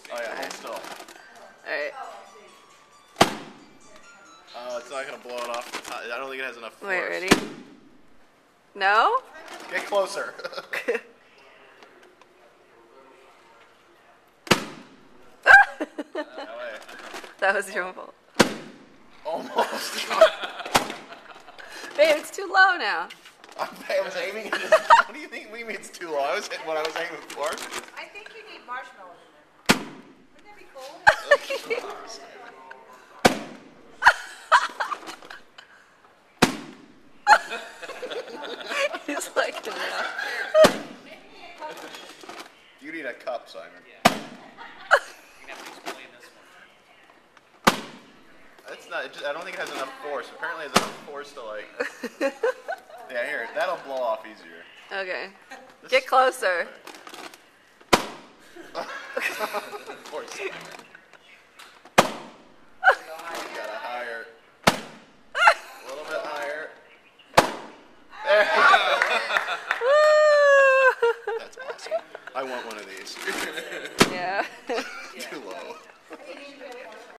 Oh yeah, hold still. Alright. Oh, it's not gonna blow it off. I don't think it has enough force. Wait, ready? No? Get closer. That was your fault. Almost. Babe, it's too low now. I was aiming at this. What do you think? What do you mean it's too low? I was hitting what I was aiming for. I think you need marshmallows in there. Wouldn't that be cool? He's like, no. You need a cup, Simon. Yeah. You're gonna have to explain this one. That's not. I don't think it has enough force. Apparently, it has enough force to like. Yeah, here. That'll blow off easier. Okay. Get closer. Poor Simon. Gotta higher. A little bit higher. There. That's awesome. I want one of these. Yeah. Too low.